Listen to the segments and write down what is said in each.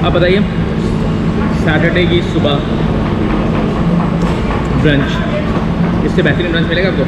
आप बताइए, सैटरडे की सुबह ब्रंच, इससे बेहतरीन ब्रंच मिलेगा आपको?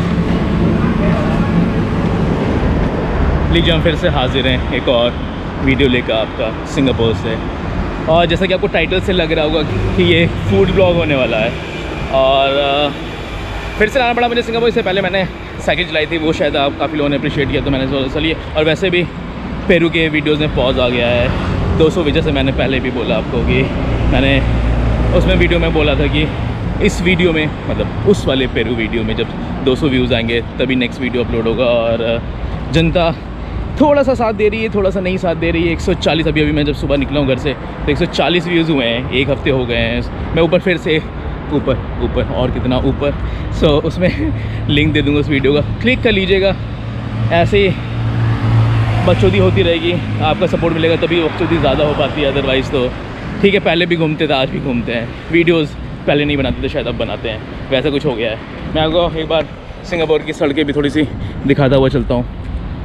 लीजिए, हम फिर से हाजिर हैं एक और वीडियो लेकर आपका सिंगापुर से। और जैसा कि आपको टाइटल से लग रहा होगा कि ये फूड ब्लॉग होने वाला है, और फिर से आना पड़ा मुझे सिंगापुर। इससे पहले मैंने साइकिल चलाई थी, वो शायद आप काफ़ी लोगों ने अप्रिशिएट किया, तो मैंने सोचा चलिए। और वैसे भी पेरू के वीडियोज़ में पॉज आ गया है 200 वजह से। मैंने पहले भी बोला आपको कि मैंने उसमें वीडियो में बोला था कि इस वीडियो में, मतलब उस वाले पेरू वीडियो में जब 200 व्यूज़ आएंगे तभी नेक्स्ट वीडियो अपलोड होगा। और जनता थोड़ा सा साथ दे रही है, थोड़ा सा नहीं साथ दे रही है। 140 अभी मैं जब सुबह निकला हूँ घर से तो 140 व्यूज़ हुए हैं, एक हफ्ते हो गए हैं। मैं ऊपर फिर से ऊपर और कितना ऊपर, सो उसमें लिंक दे दूँगा उस वीडियो का, क्लिक कर लीजिएगा। ऐसे ही बकचोदी होती रहेगी, आपका सपोर्ट मिलेगा तभी बकचोदी ज़्यादा हो पाती है, अदरवाइज़ तो ठीक है। पहले भी घूमते थे, आज भी घूमते हैं। वीडियोज़ पहले नहीं बनाते थे, शायद अब बनाते हैं, वैसा कुछ हो गया है। मैं आपको एक बार सिंगापुर की सड़कें भी थोड़ी सी दिखाता हुआ चलता हूँ।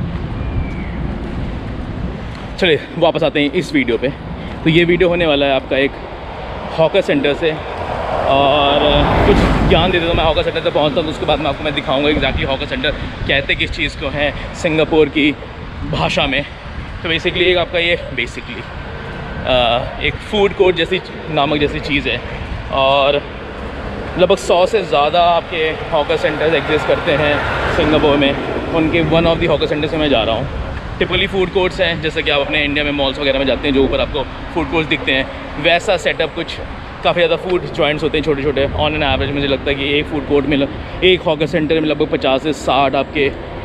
चलिए वापस आते हैं इस वीडियो पे। तो ये वीडियो होने वाला है आपका एक हॉकर सेंटर से, और कुछ ज्ञान दे देता हूँ। मैं हॉकर सेंटर तक पहुँचता हूँ तो उसके बाद मैं आपको दिखाऊंगा एग्जैक्टली हॉकर सेंटर कहते किस चीज़ को है सिंगापुर की भाषा में। तो बेसिकली एक आपका ये एक फूड कोर्ट जैसी नामक जैसी चीज़ है, और लगभग 100 से ज़्यादा आपके हॉकर सेंटर्स एग्जिस्ट करते हैं सिंगापुर में। उनके one of the hawker centre से मैं जा रहा हूँ। टिपिकली फूड कोर्ट्स हैं, जैसे कि आप अपने इंडिया में मॉल्स वगैरह में जाते हैं जो ऊपर आपको फूड कोर्ट्स दिखते हैं, वैसा सेटअप कुछ काफ़ी ज़्यादा फूड जॉइंट्स होते हैं छोटे छोटे। ऑन एन एवरेज मुझे लगता है कि एक फूड कोर्ट में, एक हॉकर सेंटर में लगभग 50 से 60 आपके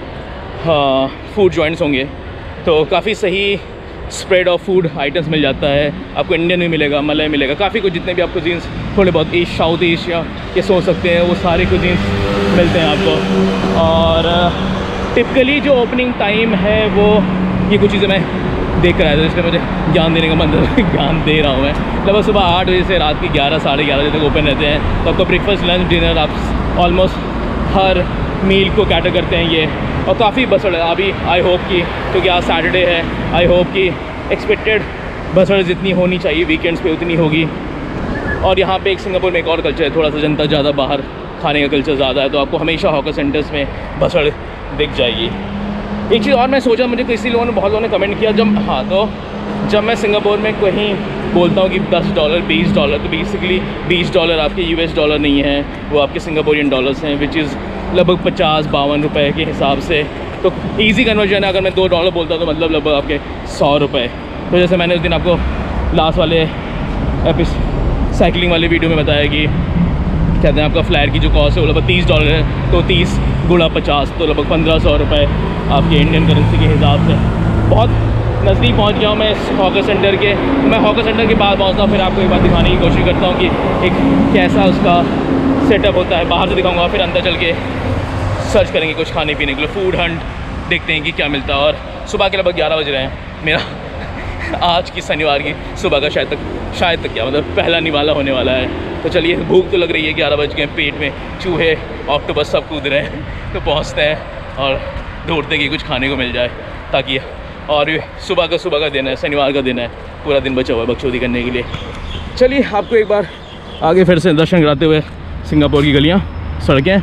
फूड जॉइंट्स होंगे। तो काफ़ी सही स्प्रेड ऑफ फूड आइटम्स मिल जाता है आपको। इंडियन भी मिलेगा, मलय मिलेगा, काफ़ी कुछ, जितने भी आपको जीन्स थोड़े बहुत साउथ एशिया के सोच सकते हैं वो सारे कुछ जीन्स मिलते हैं आपको। और टिपिकली जो ओपनिंग टाइम है वो ये कुछ चीज़ें मैं देख कर आया था, इसलिए मुझे ज्ञान देने का मतलब ज्ञान दे रहा हूँ मैं। लगभग सुबह 8 बजे से रात की 11 साढ़े 11 बजे तक ओपन रहते हैं। तो आपका ब्रेकफास्ट, लंच, डिनर, आप ऑलमोस्ट हर मील को कैटर करते हैं ये। और काफ़ी बसड़ है अभी, आई होप कि क्योंकि आज सैटरडे है, आई होप कि एक्सपेक्टेड बसड़ जितनी होनी चाहिए वीकेंड्स पे उतनी होगी। और यहाँ पे एक सिंगापुर में एक और कल्चर है, थोड़ा सा जनता ज़्यादा बाहर खाने का कल्चर ज़्यादा है, तो आपको हमेशा हॉकर सेंटर्स में बसड़ दिख जाएगी। एक चीज़ और मैं सोचा, मुझे किसी लोगों ने, बहुत लोगों ने कमेंट किया जब मैं सिंगापुर में कहीं बोलता हूँ कि $10 $20, तो बेसिकली $20 आपके US डॉलर नहीं है, वो आपके सिंगापुरियन डॉलर्स हैं, विच इज़ लगभग 50-52 रुपये के हिसाब से। तो इजी कन्वर्जन है, अगर मैं $2 बोलता तो मतलब लगभग आपके 100 रुपये। तो जैसे मैंने उस दिन आपको लास्ट वाले साइकिलिंग वाले वीडियो में बताया कि कहते हैं आपका फ्लायर की जो कॉस्ट है वो लगभग $30 है, तो 30 गुणा 50 तो लगभग 1500 रुपये आपके इंडियन करेंसी के हिसाब से। बहुत नज़दीक पहुंच गया हूँ मैं इस हॉकर सेंटर के। मैं हॉकर सेंटर के बाद पहुँचता हूँ, फिर आपको एक बात दिखाने की कोशिश करता हूँ कि एक कैसा उसका सेटअप होता है। बाहर से दिखाऊँगा, फिर अंदर चल के सर्च करेंगे कुछ खाने पीने के लिए, फूड हंट देखते हैं कि क्या मिलता है। और सुबह के लगभग 11 बज रहे हैं। मेरा आज की शनिवार की सुबह का शायद तक क्या मतलब पहला निवाला होने वाला है। तो चलिए, भूख तो लग रही है, 11 बज गए, पेट में चूहे ऑक्टोपस सब कूद रहे हैं। तो पहुंचते हैं और ढूंढते कि कुछ खाने को मिल जाए, ताकि और सुबह का दिन है, शनिवार का दिन है, पूरा दिन बचा हुआ है बकचोदी करने के लिए। चलिए आपको एक बार आगे फिर से दर्शन कराते हुए सिंगापुर की गलियाँ, सड़कें।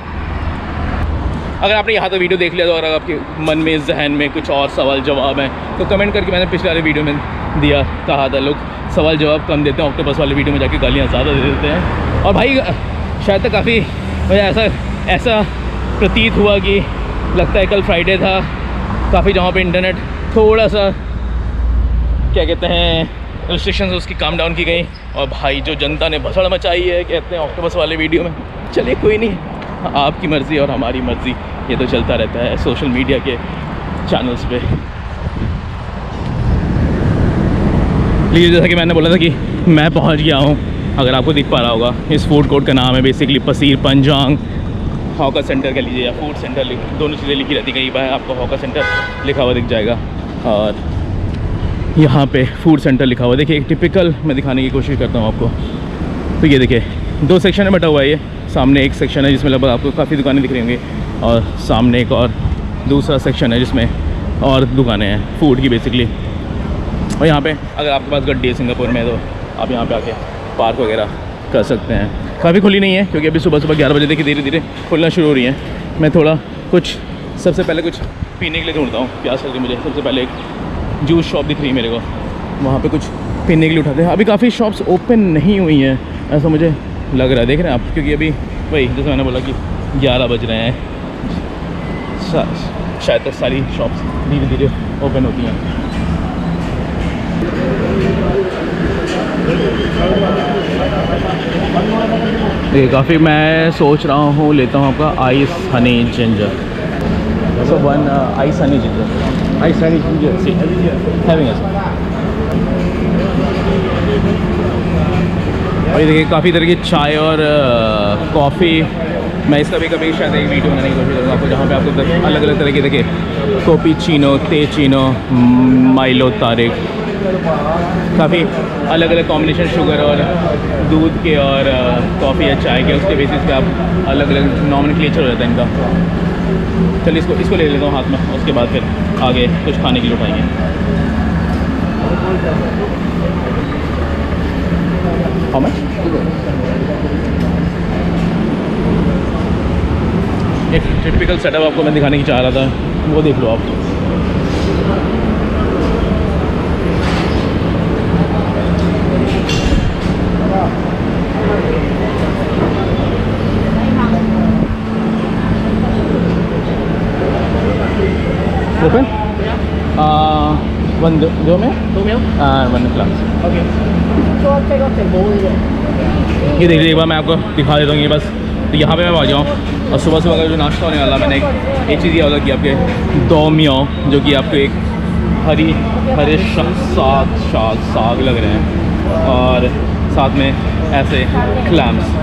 अगर आपने यहाँ तक वीडियो देख लिया तो अगर आपके मन में, जहन में कुछ और सवाल जवाब हैं तो कमेंट करके, मैंने पिछले वाले वीडियो में कहा था लोग सवाल जवाब कम देते हैं, ऑक्टोपस वाले वीडियो में जाके गालियाँ ज़्यादा दे देते हैं। और भाई शायद तक काफ़ी मुझे ऐसा प्रतीत हुआ कि लगता है कल फ्राइडे था, काफ़ी जहाँ पे इंटरनेट थोड़ा सा क्या कहते हैं रिस्ट्रिक्शंस उसकी काम डाउन की गई। और भाई जो जनता ने भसड़ मचाई है कहते हैं ऑक्टोपस वाले वीडियो में। चलिए कोई नहीं, आपकी मर्ज़ी और हमारी मर्ज़ी, ये तो चलता रहता है सोशल मीडिया के चैनल्स पे। लीजिए, जैसा कि मैंने बोला था कि मैं पहुंच गया हूं, अगर आपको दिख पा रहा होगा, इस फूड कोर्ट का नाम है basically Pasir Panjang hawker centre कह लीजिए या फूड सेंटर, दोनों चीज़ें लिखी रहती, कहीं बार आपको हॉकर सेंटर लिखा हुआ दिख जाएगा और यहाँ पे फूड सेंटर लिखा हुआ। देखिए एक टिपिकल मैं दिखाने की कोशिश करता हूँ आपको। तो ये देखिए 2 सेक्शन में बटा हुआ है। ये सामने एक सेक्शन है जिसमें लगभग आपको काफ़ी दुकानें दिख रही होंगी, और सामने एक और दूसरा सेक्शन है जिसमें और दुकानें हैं फूड की बेसिकली। और यहाँ पे अगर आपके पास गड्डी है सिंगापुर में तो आप यहाँ पे आके पार्क वगैरह कर सकते हैं। काफ़ी खुली नहीं है क्योंकि अभी सुबह 11 बजे देखिए धीरे धीरे खुलना शुरू हो रही है। मैं थोड़ा कुछ सबसे पहले कुछ पीने के लिए ढूंढता हूँ, प्यास लगी मुझे। सबसे पहले एक जूस शॉप दिख रही है मेरे को, वहाँ पे कुछ पीने के लिए उठाते हैं। अभी काफ़ी शॉप्स ओपन नहीं हुई हैं ऐसा मुझे लग रहा है, देख रहे हैं आप, क्योंकि अभी वही जैसे मैंने बोला कि 11 बज रहे हैं, शायद तक सारी शॉप्स धीरे धीरे ओपन होती हैं। ये काफ़ी मैं सोच रहा हूँ लेता हूँ आपका ice honey ginger. So one ice honey ginger. Ice honey ginger. See, having it. और ये देखिए काफ़ी तरह की चाय और कॉफ़ी। मैं इसका भी कभी शायद एक वीडियो बनाने की कोशिश करूँगा आपको, जहाँ पे आपको अलग अलग तरह की देखिए कैपुचिनो, तेचिनो, माइलो तारिक, काफ़ी अलग अलग कॉम्बिनेशन शुगर और दूध के और कॉफ़ी या चाय के, उसके बेसिस पे आप अलग अलग नॉमेनक्लेचर हो जाता है इनका। चलिए इसको ले लेता हूँ हाथ में, उसके बाद फिर आगे कुछ खाने के लिए उठाएंगे। How much? एक टिपिकल सेटअप आपको मैं दिखाने की चाह रहा था, वो देख लो आप। Open? One dua meal? 2 meal? One glass. Okay. ये देख लीजिए एक बार मैं आपको दिखा देता हूँ। ये बस तो यहाँ पे मैं आ जाऊँ और सुबह सुबह का जो नाश्ता होने वाला, मैंने एक चीज़ ये ऑर्डर की आपके दो मियो, जो कि आपको एक हरे साग लग रहे हैं और साथ में ऐसे क्लैम्स।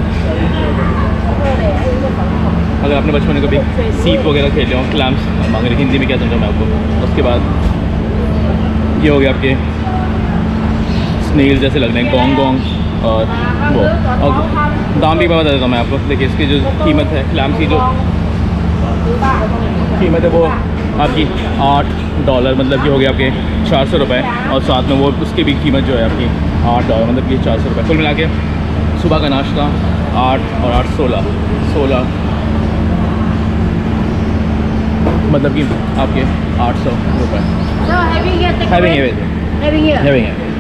अगर आपने बचपन में कभी सीप वगैरह खेले हो, क्लैम्स अगर हिंदी में क्या समझा मैं आपको। उसके बाद ये हो गया आपके स्नेल जैसे लग रहे हैं, गोंग गोंग, और वो और दाम भी बता देता हूँ मैं आपको। देखिए इसकी जो कीमत है, क्लैम्स की जो कीमत है वो आपकी $8, मतलब कि हो गया आपके 400 रुपये, और साथ में वो उसकी भी कीमत जो है आपकी $8, मतलब कि 400 रुपये। कुल मिला के सुबह का नाश्ता 8 और 8 16 मतलब कि आपके 800 रुपये। Having it.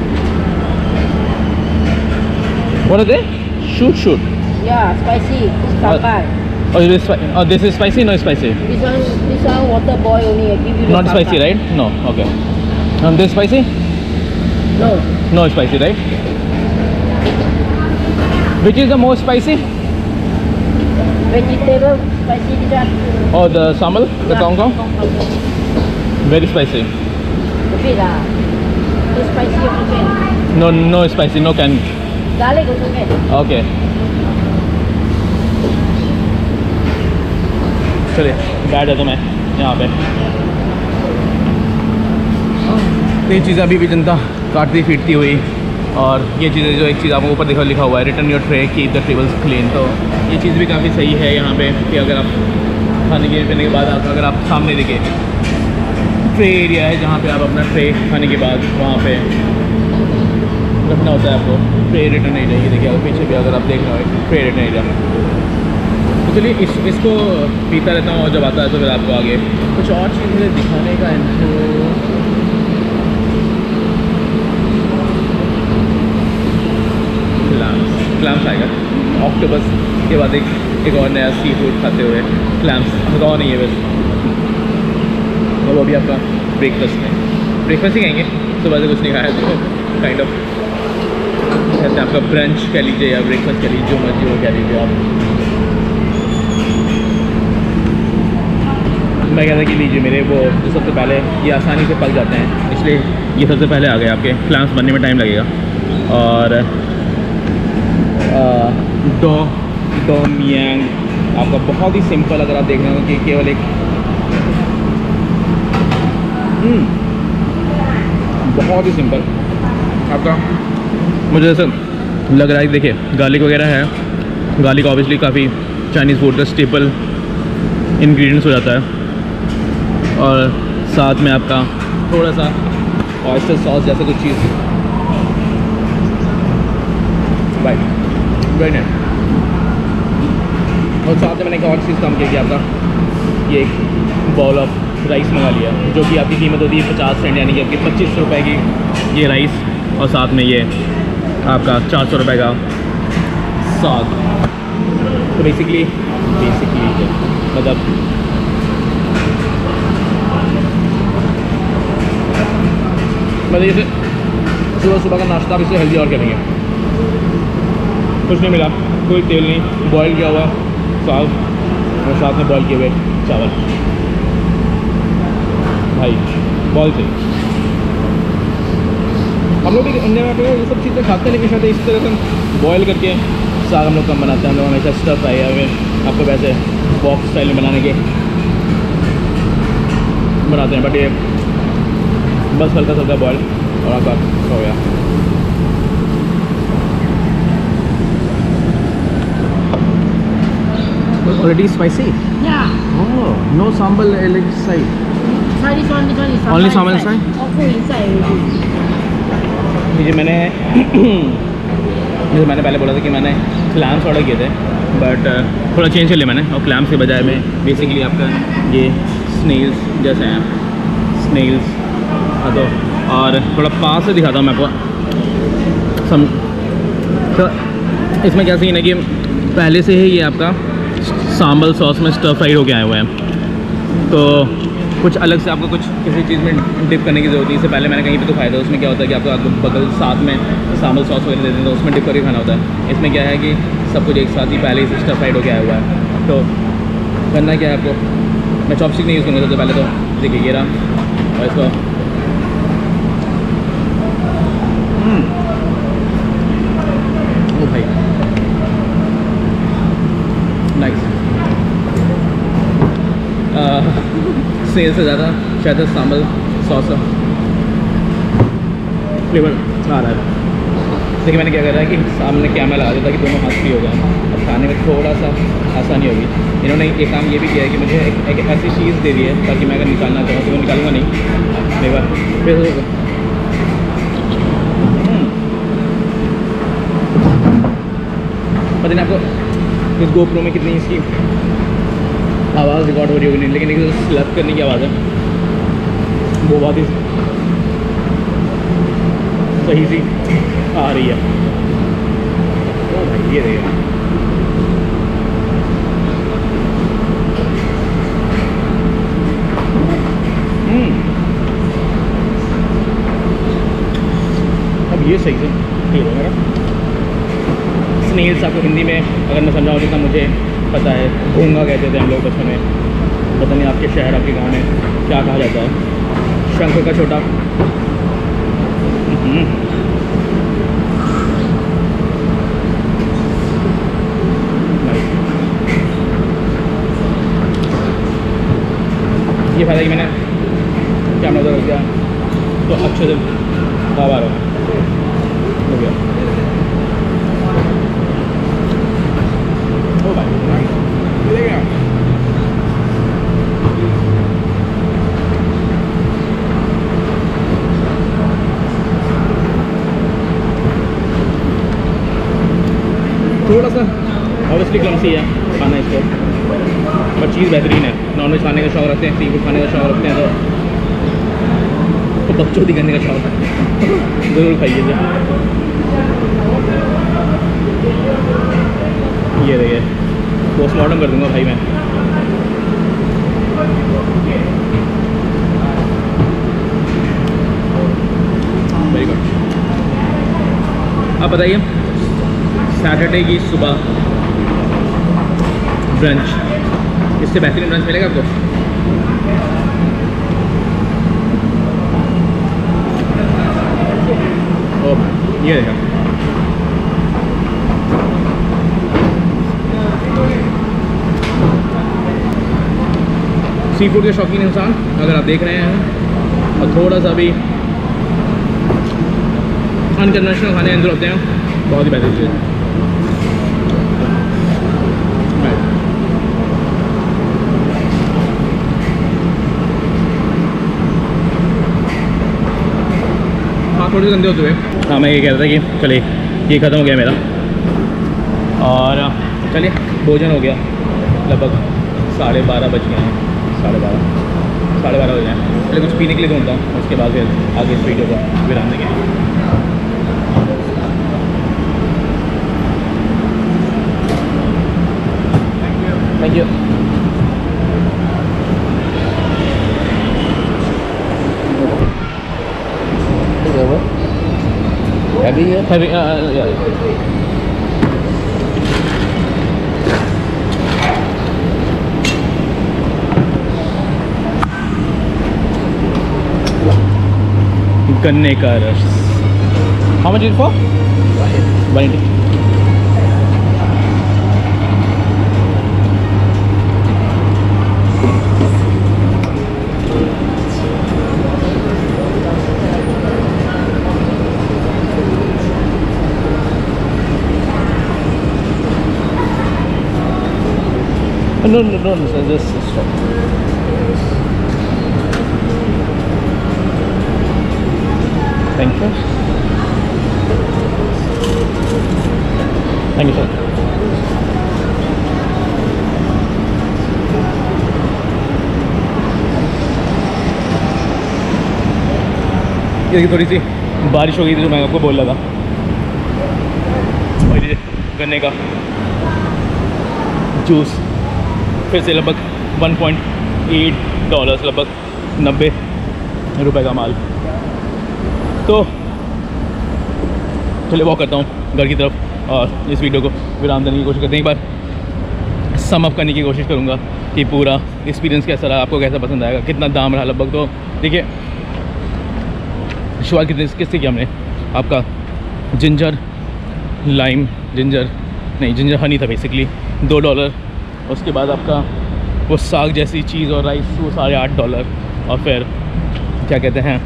What are they? Shoot. Yeah, spicy. This is spicy? No spicy? This one water boil only. I give you Not spicy, right? No. Okay. This spicy? No. No spicy, right? Which is the most spicy? Vegetable spicy this one. Oh, the samal, the kong kong? Very spicy. A bit lah. Too spicy also can. No spicy, no can. Garlic also can. Okay. चलिए बैठ जाता मैं यहाँ पे। ये चीज़ें अभी भी जनता काटती फीटती हुई, और ये चीज़ें जो एक चीज़ आपको ऊपर लिखा हुआ है, return your tray keep the tables clean. तो ये चीज़ भी काफ़ी सही है यहाँ पे कि अगर आप खाने पीने के बाद अगर आप सामने देखें ट्रे एरिया है जहाँ पे आप अपना ट्रे खाने के बाद वहाँ पे रखना होता है आपको। ट्रे रिटर्न एरिया ये देखिए, अगर पीछे भी अगर आप देख रहे हो ट्रे रिटर्न एरिया। तो चलिए इसको पीता रहता हूँ, और जब आता है तो फिर आपको आगे कुछ और चीज़ें दिखाने का क्लैम्स आएगा। ऑक्टोपस के बाद एक और नया सी फूड खाते हुए क्लैम्स रॉ नहीं है वैसे, और वो भी आपका ब्रेकफास्ट ही कहेंगे। सुबह से कुछ नहीं खाया तो काइंड ऑफ कहते हैं आपका ब्रंच कह लीजिए या ब्रेकफास्ट कह लीजिए, जो मर्जी वो कह लीजिए आप। मैं कहता कि लीजिए मेरे वो जो सबसे पहले ये आसानी से पक जाते हैं, इसलिए ये सबसे पहले आ गए। आपके क्लैम्स बनने में टाइम लगेगा। और दो मियांग आपका बहुत ही सिंपल, अगर आप देख रहे हो कि केवल एक बहुत ही सिंपल आपका, मुझे ऐसा लग रहा है। देखिए गार्लिक वगैरह है, गार्लिक ऑब्वियसली काफ़ी चाइनीज़ फूड का स्टेपल इंग्रेडिएंट्स हो जाता है, और साथ में आपका थोड़ा सा ऑयस्टर सॉस जैसे कुछ चीज़ भाई वेरी नाइस। और साथ में मैंने एक और चीज़ काम किया आपका ये एक बॉल ऑफ राइस मंगा लिया, जो कि आपकी कीमत होती है 50 सेंट, यानी कि आपकी 25 रुपये की ये राइस, और साथ में ये आपका 400 रुपये का साग। तो बेसिकली मतलब जैसे सुबह सुबह का नाश्ता इससे हेल्दी और करेंगे। कुछ नहीं मिला, कोई तेल नहीं, बॉयल किया हुआ साग और साथ में बॉयल किए हुए चावल। भाई बहुत सही। हम लोग भी इंडिया में ये सब चीज़ें खाते हैं, लेकिन शायद इस तरह से बॉयल करके साग हम लोग कम बनाते हैं। हम लोग हमेशा स्टफ फ्राई या आपको वैसे बॉक्स स्टाइल में बनाने के बनाते हैं, बट ये बस हल्का हल्का बॉयल और आपका हो गया। Already spicy? Yeah. Oh, no sambal inside. This one is Only sambal inside? All food inside already. ये मैंने जैसे मैंने पहले बोला था कि मैंने क्लैम्स ऑर्डर किए थे, बट थोड़ा चेंज कर लिया मैंने, और क्लैम्स के बजाय में बेसिकली आपका ये स्नेल्स जैसे हैं, स्नेल्स। हाँ तो और थोड़ा पास से दिखाता हूँ मैं आपको तो इसमें क्या सीन है कि पहले से ही ये आपका सांबल सॉस में स्टर फ्राइड होके आए हुए हैं, तो कुछ अलग से आपको कुछ किसी चीज़ में डिप करने की ज़रूरत नहीं। इससे पहले मैंने कहीं पे तो खाया था, उसमें क्या होता है कि आपको बगल साथ में सांबल सॉस वगैरह देते हैं, तो उसमें डिप करके खाना होता है। इसमें क्या है कि सब कुछ एक साथ ही पहले ही स्टर फ्राइड होके आया हुआ है। तो करना क्या है आपको, मैं चॉपस्टिक नहीं यूज़ करूँगा तो पहले तो देखिए ये रहा, और इसको ओ भाई नाइस। सेल से ज़्यादा शायद सांबल सॉस फ्लेवर आ रहा है। देखिए मैंने क्या करा है कि सामने कैमरा लगा दिया ताकि दोनों हाथ फ्री हो जाए, अब खाने में थोड़ा सा आसानी होगी। इन्होंने एक काम ये भी किया है कि मुझे एक ऐसी चीज़ दे दी है ताकि मैं अगर निकालना चाहूँ तो वो निकालूंगा नहीं। एक बार फिर पता नहीं आपको इस GoPro में कितनी इसकी आवाज़ रिकॉर्ड हो रही होगी नहीं, लेकिन एक स्लैप करने की आवाज़ है वो बहुत ही सही सी आ रही है। ओ भाई ये रहेगा अब ये सही से ठीक है मेरा। स्नेल्स आपको हिंदी में अगर मैं समझाऊँ जितना मुझे पता है घोंगा कहते थे हम लोग बचपन में, पता नहीं आपके शहर आपके गांव में क्या कहा जाता है। शंख का छोटा ये फायदा कि मैंने कैमरा उधर रख दिया तो अच्छे से बाहर हो गया। ओ भाई थोड़ा सा ऑब्वियसली क्लमसी है खाना इसको, बट चीज़ बेहतरीन है। नॉनवेज खाने का शौक़ रखते हैं, सी फूड खाने का शौक़ रखते हैं तो बकचोदी करने का शौक़ ज़रूर खाइए। ये देखिए पोस्टमार्टम कर दूंगा भाई मैं। Very good. अब बताइए सैटरडे की सुबह ब्रंच, इससे बेहतरीन ब्रंच मिलेगा आपको? ओ ये देखा सी फूड के शौकीन इंसान अगर आप देख रहे हैं और थोड़ा सा भी अनकन्वेंशनल खाने अंदर होते हैं, बहुत ही बेहतरीन चीज़। थोड़े गंदे होते हुए। हाँ, मैं ये कह रहा था कि चलिए ये ख़त्म हो गया मेरा, और चलिए भोजन हो गया। लगभग 12:30 बज गए हैं, 12:30 हो गए हैं। चलिए कुछ पीने के लिए ढूंढता हूँ, उसके बाद फिर आगे इस वीडियो को विराम देंगे। Thank you. Heavy, yeah. गन्ने का रस। How much is it for? 180. No, sir, just stop. Thank you. Thank you, sir. ये थोड़ी सी बारिश हो गई थी जो मैं आपको बोल रहा था, और ये गन्ने का जूस फिर से लगभग $1.8, लगभग 90 रुपए का माल। तो चलिए वॉक करता हूँ घर की तरफ, और इस वीडियो को विराम देने की कोशिश करते हैं। एक बार सम अप करने की कोशिश करूँगा कि पूरा एक्सपीरियंस कैसा रहा, आपको कैसा पसंद आएगा, कितना दाम रहा लगभग। तो देखिए शुरुआत किससे किया हमने, आपका जिंजर हनी था बेसिकली, $2। उसके बाद आपका वो साग जैसी चीज़ और राइस वो $8.5, और फिर क्या कहते हैं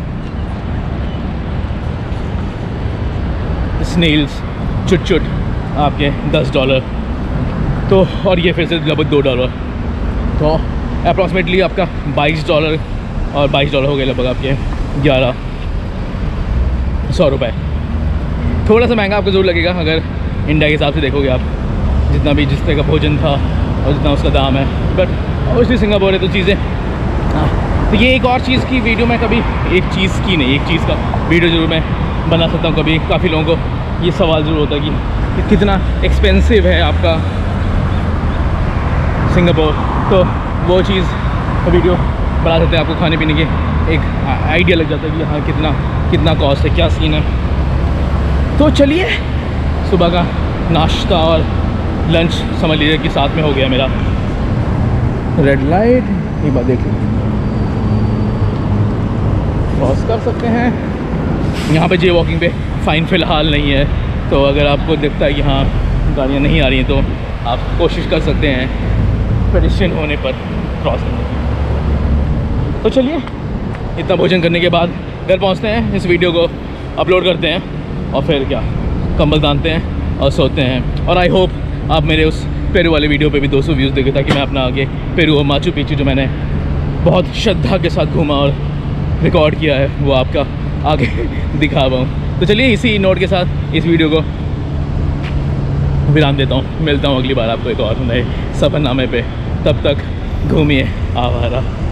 स्नेल्स चुट आपके $10। तो और ये फिर से लगभग $2, तो अप्रॉक्सीमेटली आपका $22, और $22 हो गए लगभग आपके 1100 रुपये। थोड़ा सा महंगा आपको ज़रूर लगेगा अगर इंडिया के हिसाब से देखोगे आप, जितना भी जिस तरह का भोजन था और जितना उसका दाम है, बट ऑब्वियसली सिंगापुर है तो चीज़ें। तो ये एक और चीज़ की वीडियो मैं कभी एक चीज़ का वीडियो ज़रूर मैं बना सकता हूँ कभी। काफ़ी लोगों को ये सवाल ज़रूर होता है कि कितना एक्सपेंसिव है आपका सिंगापुर, तो वो चीज़ वीडियो बना सकते हैं, आपको खाने पीने के एक आइडिया लग जाता है कि हाँ कितना कॉस्ट है, क्या सीन है। तो चलिए सुबह का नाश्ता और लंच समझ लीजिए कि साथ में हो गया मेरा। रेड लाइट एक बार देख लीजिए, क्रॉस कर सकते हैं। यहाँ पे जे वॉकिंग पे फ़ाइन फ़िलहाल नहीं है, तो अगर आपको दिखता है कि हाँ गाड़ियाँ नहीं आ रही हैं तो आप कोशिश कर सकते हैं पेडेस्ट्रियन होने पर क्रॉस करने की। तो चलिए इतना भोजन करने के बाद घर पहुँचते हैं, इस वीडियो को अपलोड करते हैं और फिर क्या कंबल बांधते हैं और सोते हैं। और आई होप आप मेरे उस पेरू वाले वीडियो पे भी 200 व्यूज़ देखे, ताकि मैं अपना आगे पेरू और माचू पिच्चू जो मैंने बहुत श्रद्धा के साथ घूमा और रिकॉर्ड किया है वो आपका आगे दिखा पाऊँ। तो चलिए इसी नोट के साथ इस वीडियो को विराम देता हूँ। मिलता हूँ अगली बार आपको एक और नए सफ़रनामे पे। तब तक घूमिए आवारा।